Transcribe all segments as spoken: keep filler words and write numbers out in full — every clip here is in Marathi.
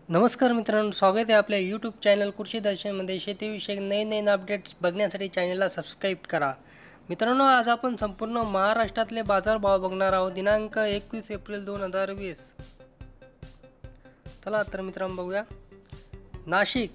नमस्कार मित्रांनो, स्वागत आहे आपल्या यूट्यूब चॅनल कृषी दर्शनमध्ये. शेतीविषयक नवीन नवीन अपडेट्स बघण्यासाठी चॅनलला सबस्क्राईब करा. मित्रांनो, आज आपण संपूर्ण महाराष्ट्रातले बाजारभाव बघणार आहोत. दिनांक एकवीस एप्रिल दोन हजार वीस. चला तर मित्रांनो बघूया. नाशिक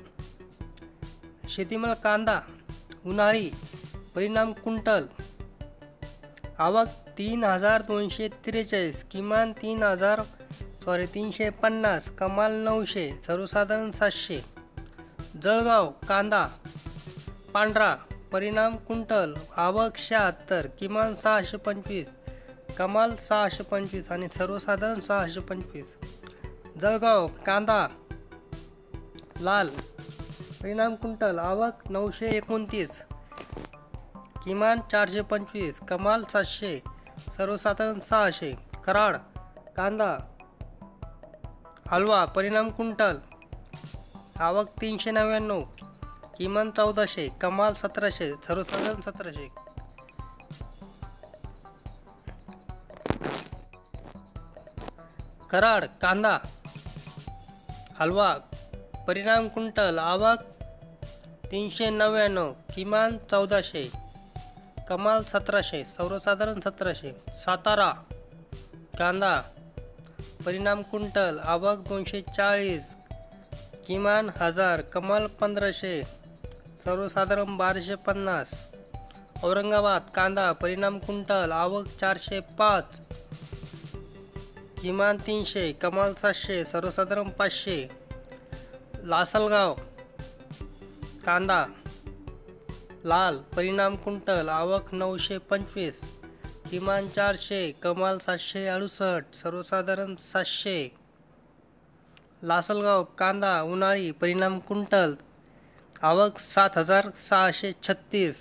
शेतीमाल कांदा उन्हाळी परिणाम क्विंटल आवक तीन हजार दोनशे त्रेचाळीस, किमान तीन हजार सॉरी तीनशे पन्नास, कमाल नऊशे, सर्वसाधारण सातशे. जळगाव कांदा पांढरा परिणाम क्विंटल आवक शहात्तर, किमान सहाशे पंचवीस, कमाल सहाशे पंचवीस आणि सर्वसाधारण सहाशे पंचवीस. जळगाव कांदा लाल परिणाम क्विंटल आवक नऊशे एकोणतीस, किमान चारशे पंचवीस, कमाल सातशे, सर्वसाधारण सहाशे. कराड कांदा हलवा परिणाम क्विंटल आवक तीनशे नव्याण्णव, किमान चौदाशे, कमाल सतराशे, सर्वसाधारण सतराशे. कराड कांदा हलवा परिणाम क्विंटल आवक तीनशे नव्याण्णव, किमान चौदाशे, कमाल सतराशे, सर्वसाधारण सतराशे. सातारा कांदा परिणाम क्विंटल आवक दोनशे चाळीस, किमान हजार, कमाल पंधराशे, सर्वसाधारण बाराशे पन्नास. औरंगाबाद कांदा परिणाम क्विंटल आवक चारशे पाच, किमान तीनशे, कमाल सातशे, सर्वसाधारण पाचशे. लासलगाव कांदा लाल परिणाम क्विंटल आवक नऊशे पंचवीस, किमान चारशे, कमाल सातशे अडुसष्ट, सर्वसाधारण सातशे. लासलगाव कांदा उन्हाळी परिणाम क्विंटल आवक सात हजार सहाशे छत्तीस,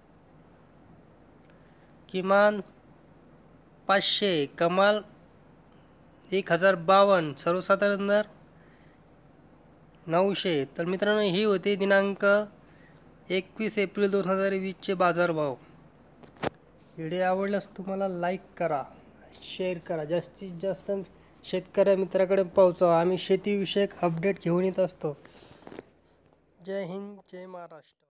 किमान पाचशे, कमाल एक हजार बावन्न, सर्वसाधारण दर नऊशे. तर मित्रांनो, ही होती दिनांक एकवीस एप्रिल दोन हजार वीसचे बाजारभाव. व्हिडिओ आवडल्यास तुम्हाला लाईक करा, शेअर करा, जास्तीत जास्त शेतकऱ्या मित्राकडे पोहोचवा. आम्ही शेतीविषयक अपडेट घेऊन येत असतो. जय हिंद, जय महाराष्ट्र.